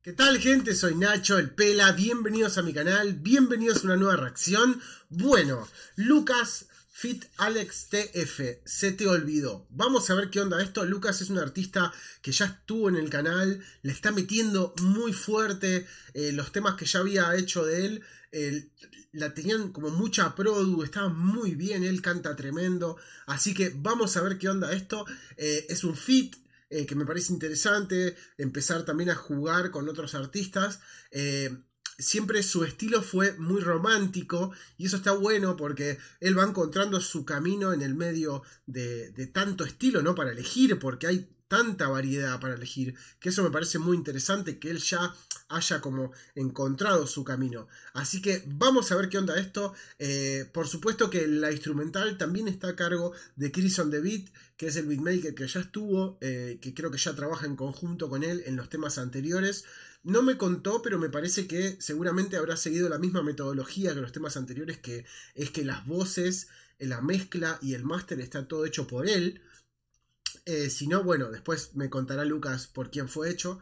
¿Qué tal, gente? Soy Nacho, el Pela, bienvenidos a mi canal, bienvenidos a una nueva reacción. Bueno, Lucas Fit Alex TF, se te olvidó. Vamos a ver qué onda esto. Lucas es un artista que ya estuvo en el canal, le está metiendo muy fuerte los temas que ya había hecho de él. La tenían como mucha produ, estaba muy bien, él canta tremendo. Así que vamos a ver qué onda esto. Es un feat. Que me parece interesante empezar también a jugar con otros artistas. Siempre su estilo fue muy romántico y eso está bueno porque él va encontrando su camino en el medio de tanto estilo, ¿no? Para elegir, porque hay tanta variedad para elegir, que eso me parece muy interesante, que él ya haya como encontrado su camino. Así que vamos a ver qué onda esto. Por supuesto que la instrumental también está a cargo de Chris on the Beat, que es el beatmaker que ya estuvo, que creo que ya trabaja en conjunto con él en los temas anteriores. No me contó, pero me parece que seguramente habrá seguido la misma metodología que los temas anteriores, que es que las voces, la mezcla y el máster está todo hecho por él. Si no, bueno, después me contará Lucas por quién fue hecho.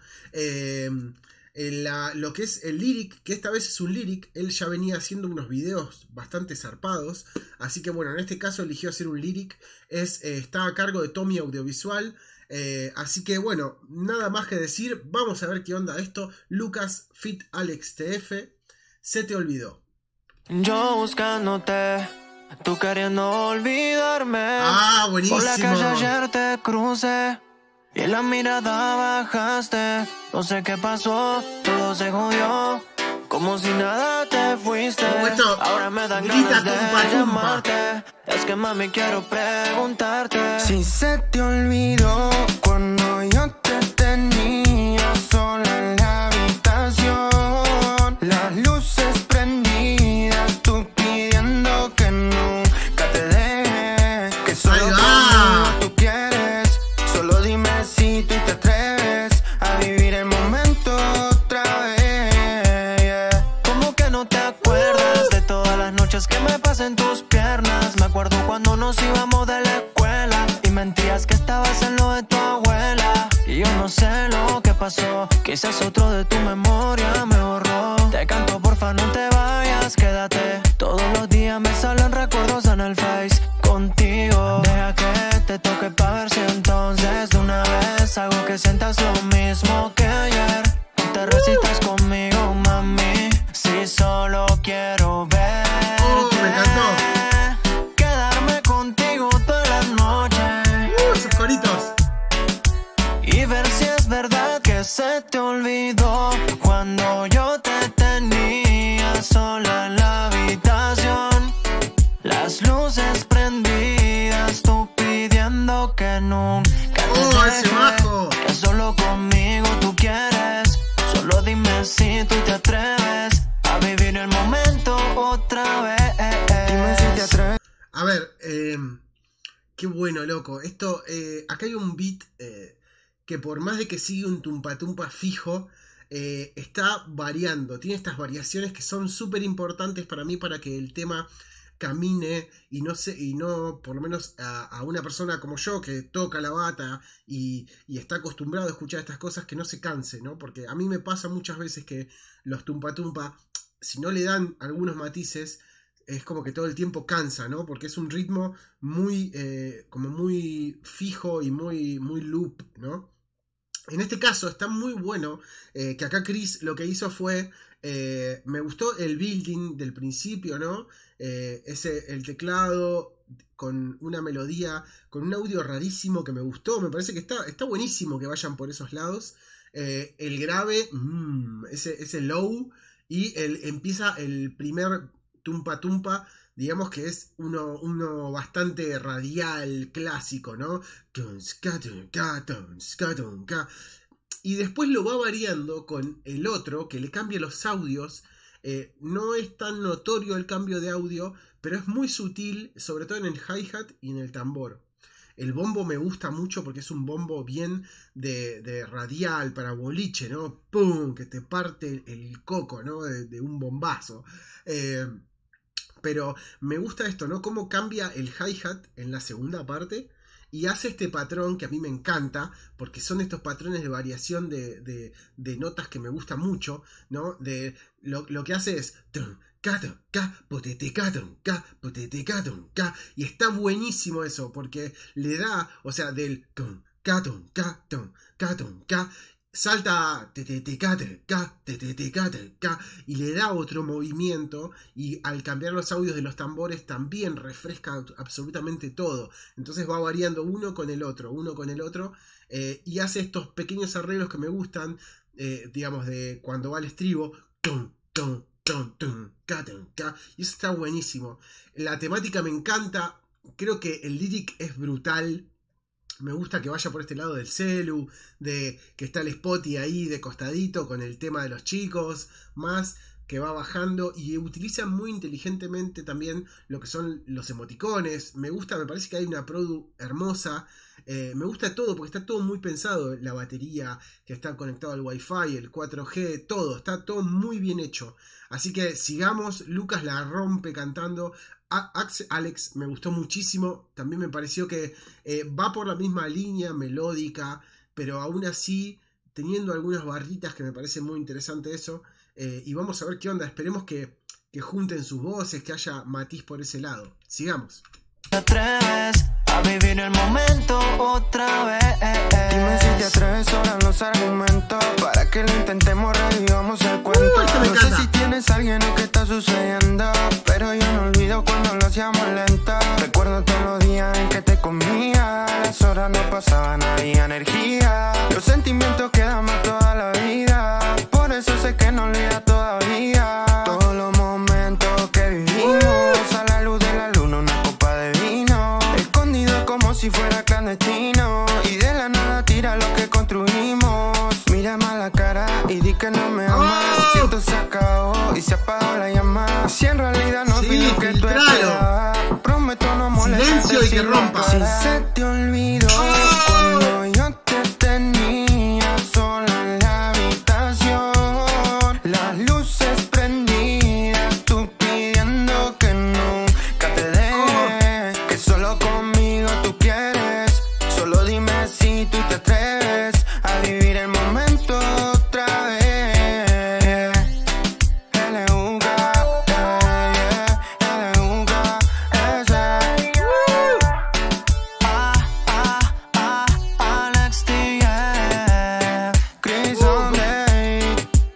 Lo que es el lyric, que esta vez es un lyric, él ya venía haciendo unos videos bastante zarpados, así que bueno, en este caso eligió hacer un lyric, está a cargo de Tommy Audiovisual, así que bueno, nada más que decir, vamos a ver qué onda esto. Lucas Fit Alex TF, se te olvidó. Yo buscándote, tú queriendo olvidarme. Ah, buenísimo. Por la calle ayer te crucé y en la mirada bajaste. No sé qué pasó, todo se jodió. Como si nada te fuiste. Ahora me dan ganas de llamarte. Es que mami quiero preguntarte si se te olvidó cuando yo te tenía sola en la habitación. Las luces prendidas, tú pidiendo que nunca te deje. Que solo conmigo tú quieres. Solo dime si tú te atreves a vivir el momento otra vez. Como que no te acuerdas de todas las noches que me pasé en tus piernas. Me acuerdo cuando nos íbamos de la escuela y mentías que estabas en lo de tu abuela. Y yo no sé lo que pasó, quizás otro de tu memoria me borró. Te canto porfa no te vayas, quédate. Todos los días me salen recuerdos en el Face contigo. Deja que te toque pa' ver si entonces de una vez hago que sientas lo mismo que ayer. No te resistas conmigo, mami, si solo quiero verte. Me encantó. Quedarme contigo toda la noche. Esos coritos. Y ver si es verdad que se te olvidó cuando yo te tenía sola en la habitación. Las luces prendidas, tú pidiendo que nunca te deje. Que solo conmigo tú quieres. Solo dime si tú te atreves a vivir el momento otra vez. Dime si te atreves. A ver, qué bueno, loco. Esto, acá hay un beat que por más de que sigue un tumpa tumpa fijo, está variando. Tiene estas variaciones que son súper importantes para mí, para que el tema camine y no, por lo menos a una persona como yo que toca la bata y está acostumbrado a escuchar estas cosas, que no se canse, ¿no? Porque a mí me pasa muchas veces que los tumpa tumpa, si no le dan algunos matices, es como que todo el tiempo cansa, ¿no? Porque es un ritmo muy, como muy fijo y muy loop, ¿no? En este caso está muy bueno, que acá Chris lo que hizo fue, me gustó el building del principio, ¿no? El teclado con una melodía, con un audio rarísimo que me gustó, me parece que está buenísimo que vayan por esos lados. El grave, ese low, y empieza el primer tumpa tumpa, digamos que es uno bastante radial, clásico, ¿no? Y después lo va variando con el otro, que le cambia los audios. No es tan notorio el cambio de audio, pero es muy sutil, sobre todo en el hi-hat y en el tambor. El bombo me gusta mucho porque es un bombo bien de radial para boliche, ¿no? ¡Pum! Que te parte el coco, ¿no? De un bombazo. Pero me gusta esto, ¿no? Cómo cambia el hi-hat en la segunda parte y hace este patrón que a mí me encanta, porque son estos patrones de variación de notas que me gusta mucho, ¿no? Lo que hace es... y está buenísimo eso, porque le da, o sea, del salta y le da otro movimiento, y al cambiar los audios de los tambores también refresca absolutamente todo. Entonces va variando uno con el otro, y hace estos pequeños arreglos que me gustan, digamos, de cuando va al estribo, y eso está buenísimo. La temática me encanta, creo que el lyric es brutal. Me gusta que vaya por este lado del celu, de que está el Spotty ahí de costadito con el tema de los chicos, más que va bajando, y utiliza muy inteligentemente también lo que son los emoticones. Me gusta, me parece que hay una produ hermosa. Me gusta todo, porque está todo muy pensado. La batería que está conectado al Wi-Fi, el 4G, todo, está todo muy bien hecho. Así que sigamos, Lucas la rompe cantando. Alex me gustó muchísimo, también me pareció que va por la misma línea melódica, pero aún así teniendo algunas barritas que me parece muy interesante eso, y vamos a ver qué onda. Esperemos que junten sus voces, que haya matiz por ese lado. Sigamos. ¿Te atreves a vivir el momento otra vez? Dime si te atreves, sobran los argumentos para que lo intentemos, revivamos el cuento. No sé si tienes a alguien o qué está sucediendo, pero yo no olvido cuando lo hacíamos lento. Recuerdo todos los días en que te comía, las horas no pasaban, había energía. Los sentimientos quedan más toda la vida, por eso sé que no olvida todavía todos los momentos que vivimos a la luz de la luna, una copa de vino, escondido como si fuera clandestino, y de la nada tira lo que construimos. Mírame a la cara y di que no me amas. Siento se acabó y se apagó la llama. Si en realidad no fui lo que tú esperabas, prometo no molestarte. Silencio y que rompa. Si se te olvidó cuando yo te tenía sola en la habitación, las luces prendidas, tú pidiendo que nunca te deje, que solo conmigo tú quieres. Solo dime si tú te atreves a vivir el momento otra vez. Alex TF, Chris O'Day.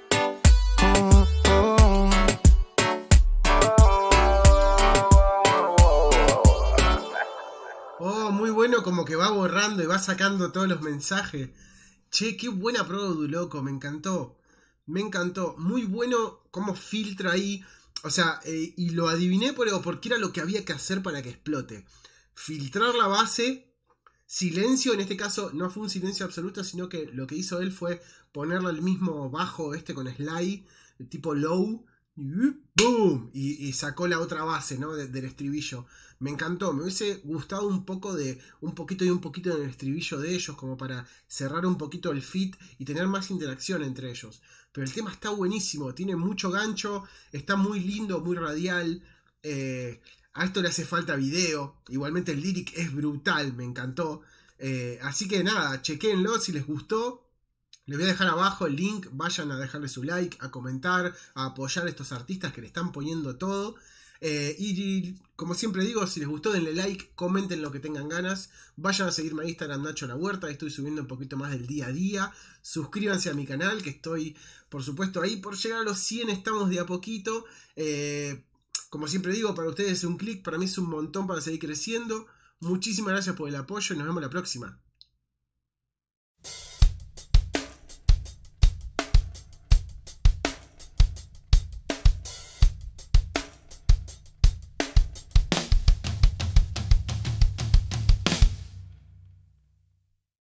Oh, muy bueno, como que va borrando y va sacando todos los mensajes. Che, qué buena produ, loco, me encantó. Me encantó. Muy bueno cómo filtra ahí. O sea, y lo adiviné porque era lo que había que hacer para que explote. Filtrar la base. Silencio, en este caso no fue un silencio absoluto, sino que lo que hizo él fue ponerle el mismo bajo con slide, tipo low. ¡Boom! Y sacó la otra base, ¿no? Del estribillo. Me encantó, me hubiese gustado un poquito y un poquito en el estribillo de ellos, como para cerrar un poquito el fit y tener más interacción entre ellos. Pero el tema está buenísimo, tiene mucho gancho, está muy lindo, muy radial. A esto le hace falta video. Igualmente el lyric es brutal, me encantó. Así que nada, chequéenlo si les gustó. Les voy a dejar abajo el link, vayan a dejarle su like, a comentar, a apoyar a estos artistas que le están poniendo todo. Y como siempre digo, si les gustó denle like, comenten lo que tengan ganas, vayan a seguirme a Instagram Nacho La Huerta, estoy subiendo un poquito más del día a día. Suscríbanse a mi canal, que estoy por supuesto ahí por llegar a los 100, estamos de a poquito. Como siempre digo, para ustedes es un clic, para mí es un montón para seguir creciendo. Muchísimas gracias por el apoyo y nos vemos la próxima.